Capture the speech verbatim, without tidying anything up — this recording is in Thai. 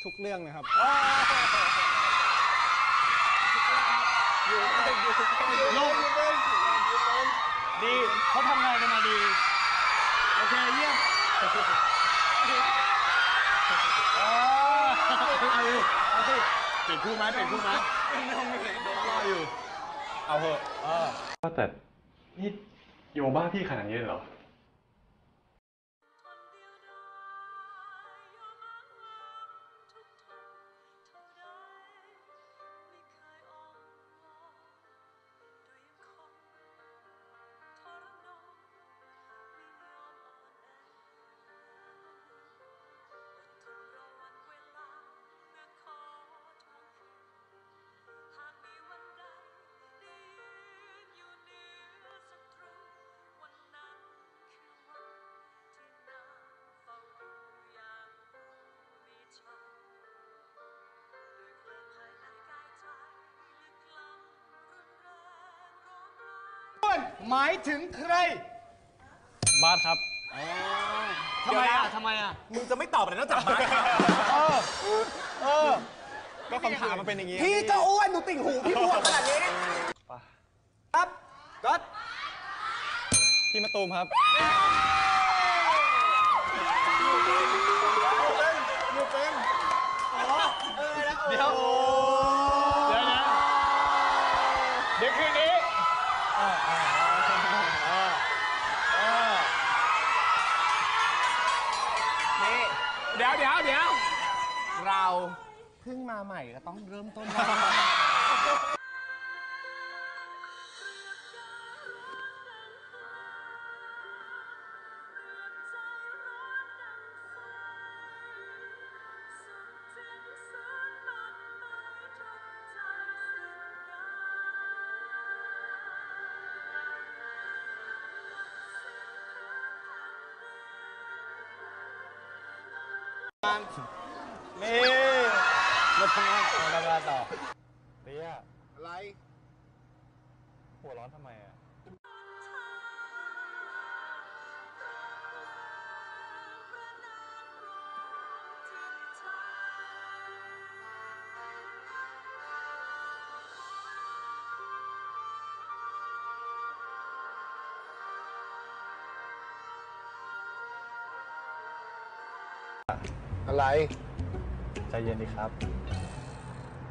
ทุกเรื่องนะครับอยู่เป็นอยู่เป็นโลกอยู่เป็นอยู่เป็นดีเขาทำงานกันมาดีโอเคเยี่ยมเอาสิเอาสิเปลี่ยนคู่ไหมเปลี่ยนคู่ไหมน้องไม่เห็นโดนล่ออยู่เอาเหอะเออแต่นี่โยบ้าพี่ขนาดนี้เหรอหมายถึงใครบาสครับทำไมอ่ะทำไมอ่ะมึงจะไม่ตอบเลยนอกจากบาสเออเออก็คำถามมันเป็นอย่างนี้พี่ก็อ้วนดูติ่งหูพี่บวมขนาดนี้ครับก็พี่มะตูมครับอยู่เป็นอยู่เป็นอ๋อเออแล้วเดี๋ยวเดี๋ยวนะเดี๋ยวคืนนี้นี่เดี๋ยวเดี๋ยวเดี๋ยวเราเพิ่งมาใหม่ก็ต้องเริ่มต้นนี่มาทำงานต่อทำงานต่อเตี้ยอะไรหัวร้อนทำไมอ่ะอะไรใจเย็นดีครับ